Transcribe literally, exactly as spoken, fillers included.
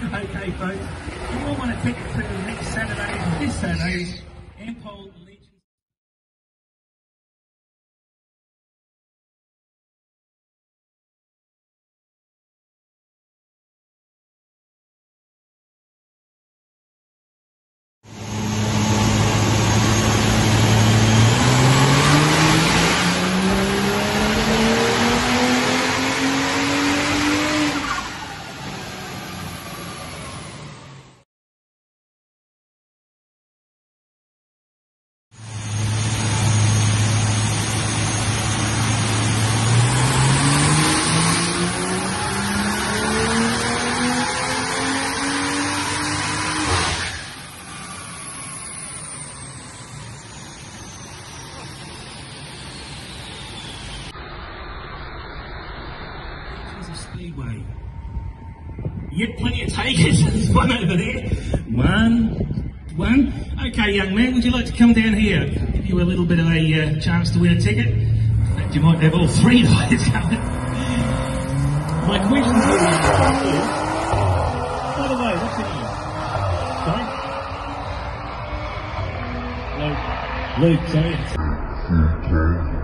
Okay, folks. If you all want a ticket to next Saturday, this Saturday's Ampol Legion. Speedway. You get plenty of takers. There's one over there. One, one. Okay, young man, would you like to come down here? Give you a little bit of a uh, chance to win a ticket. In fact, you might have all three guys coming. My question to you is, by the way, what's your name? Sorry? Luke. Luke, sorry.